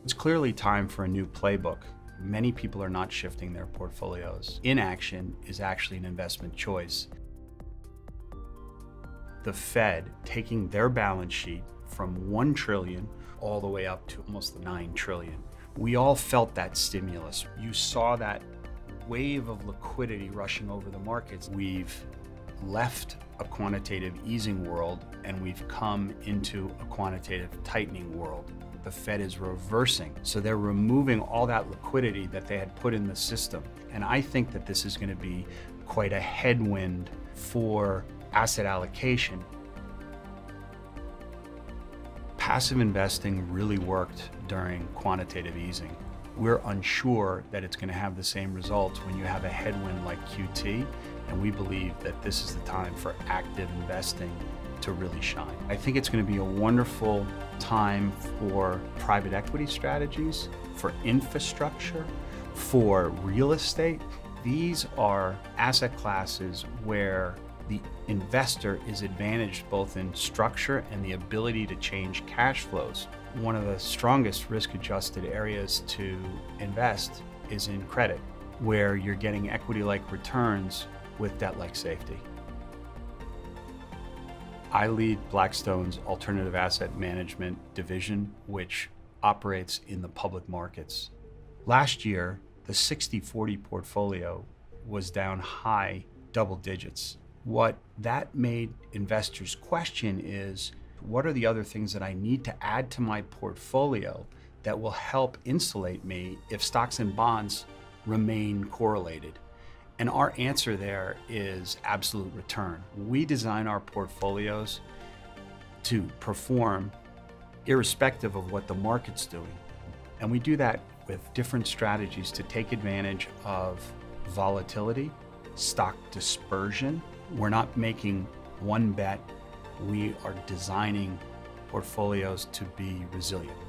It's clearly time for a new playbook. Many people are not shifting their portfolios. Inaction is actually an investment choice. The Fed taking their balance sheet from 1 trillion all the way up to almost 9 trillion. We all felt that stimulus. You saw that wave of liquidity rushing over the markets. We've left a quantitative easing world and we've come into a quantitative tightening world. The Fed is reversing, so they're removing all that liquidity that they had put in the system. And I think that this is going to be quite a headwind for asset allocation. Passive investing really worked during quantitative easing. We're unsure that it's going to have the same results when you have a headwind like QT, and we believe that this is the time for active investing to really shine. I think it's going to be a wonderful time for private equity strategies, for infrastructure, for real estate. These are asset classes where the investor is advantaged both in structure and the ability to change cash flows. One of the strongest risk-adjusted areas to invest is in credit, where you're getting equity-like returns with debt-like safety. I lead Blackstone's alternative asset management division, which operates in the public markets. Last year, the 60-40 portfolio was down high double digits. What that made investors question is, what are the other things that I need to add to my portfolio that will help insulate me if stocks and bonds remain correlated? And our answer there is absolute return. We design our portfolios to perform irrespective of what the market's doing. And we do that with different strategies to take advantage of volatility, stock dispersion. We're not making one bet. We are designing portfolios to be resilient.